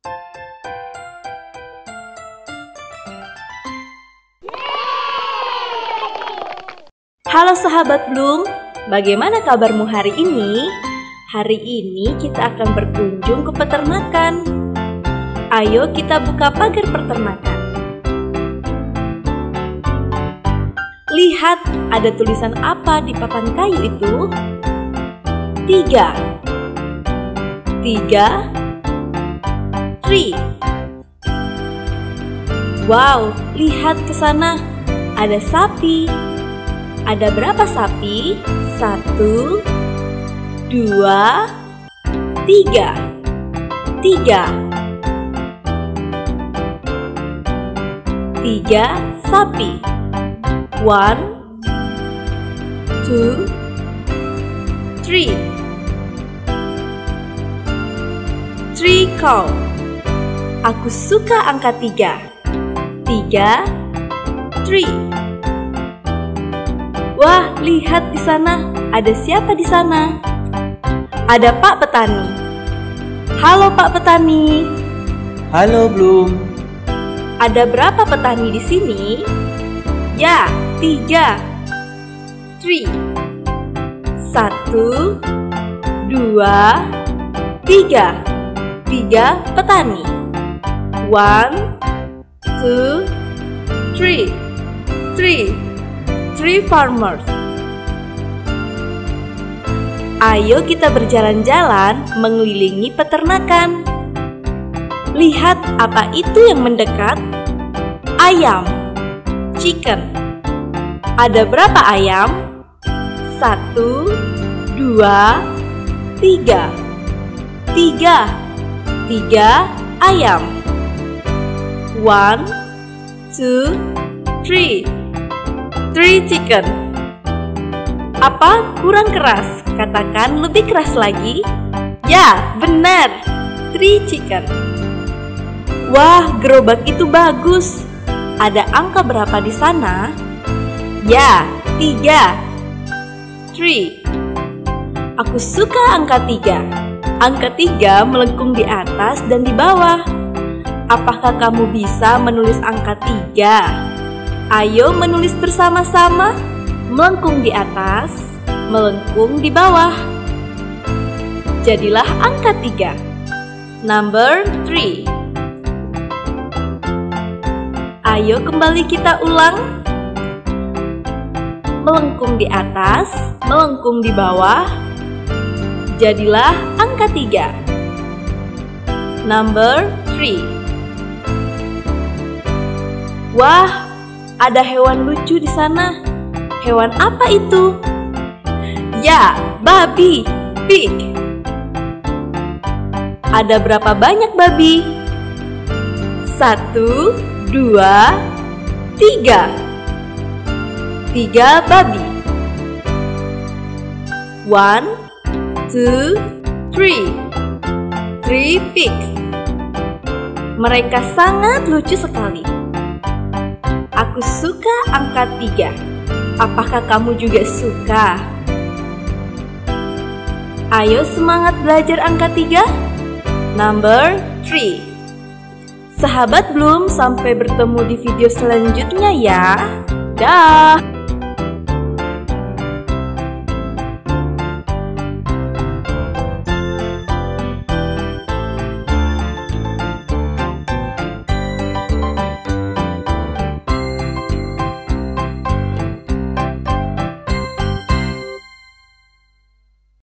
Halo sahabat Bloom, bagaimana kabarmu hari ini? Hari ini kita akan berkunjung ke peternakan. Ayo kita buka pagar peternakan. Lihat, ada tulisan apa di papan kayu itu? 3. 3. Wow, lihat ke sana. Ada sapi. Ada berapa sapi? 1, 2, 3. 3 sapi. 1, 2, 3. 3 cow. Aku suka angka 3. 3, 3. Wah, lihat di sana. Ada siapa di sana? Ada Pak Petani. Halo Pak Petani. Halo Bloom. Ada berapa petani di sini? Ya, 3. 3. 1, 2, 3. 3 petani. 1, 2, 3. 3 farmers. Ayo kita berjalan-jalan mengelilingi peternakan. Lihat apa itu yang mendekat? Ayam. Chicken. Ada berapa ayam? 1, 2, 3. 3 ayam. 1, 2, 3. 3 chicken. Apa? Kurang keras? Katakan lebih keras lagi. Ya, benar. 3 chicken. Wah, gerobak itu bagus. Ada angka berapa di sana? Ya, 3. 3. Aku suka angka 3. Angka 3 melengkung di atas dan di bawah. Apakah kamu bisa menulis angka 3? Ayo menulis bersama-sama. Melengkung di atas, melengkung di bawah. Jadilah angka 3. Number 3. Ayo kembali kita ulang. Melengkung di atas, melengkung di bawah. Jadilah angka 3. Number 3. Wah, ada hewan lucu di sana. Hewan apa itu? Ya, babi, pig. Ada berapa banyak babi? 1, 2, 3. 3 babi. 1, 2, 3. 3 pigs. Mereka sangat lucu sekali. Aku suka angka 3. Apakah kamu juga suka? Ayo semangat belajar angka 3. Number 3. Sahabat Bloom, sampai bertemu di video selanjutnya ya. Dah.